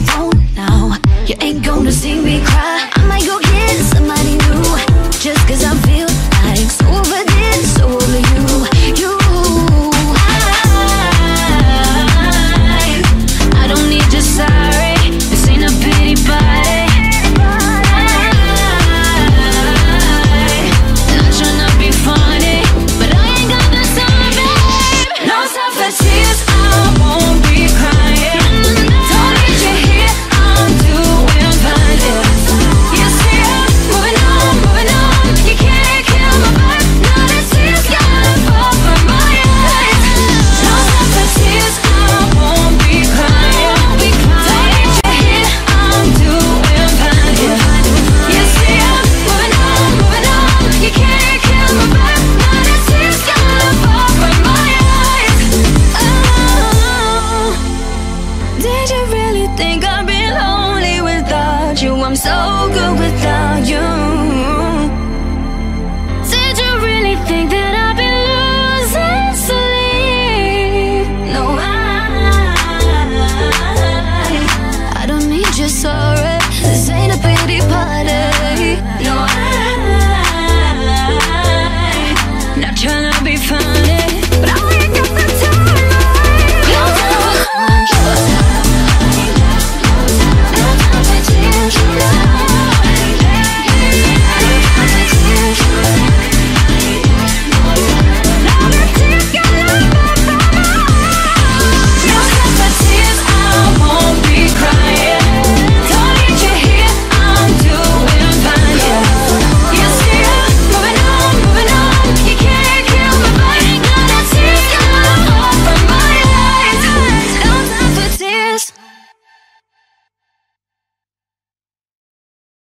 phone now. You ain't gonna see me cry. I might go get somebody new, just cause I feel like so over this, so over you. I don't need your sorry, this ain't a pity party. Not tryna be funny, but I ain't got the time, babe. No time for tears, I won't be crying. Don't need you here, I'm doing fine, yeah. You see I'm moving on, you can't kill my vibe. Now the tears gotta fall from my eyes. No time for tears, I won't be crying. Don't need you here, I'm doing fine, yeah. You see I'm moving on, you can't kill my vibe. Now the tears gotta fall from my eyes. Oh, did you really think I'd be lonely without you? I'm so good without you.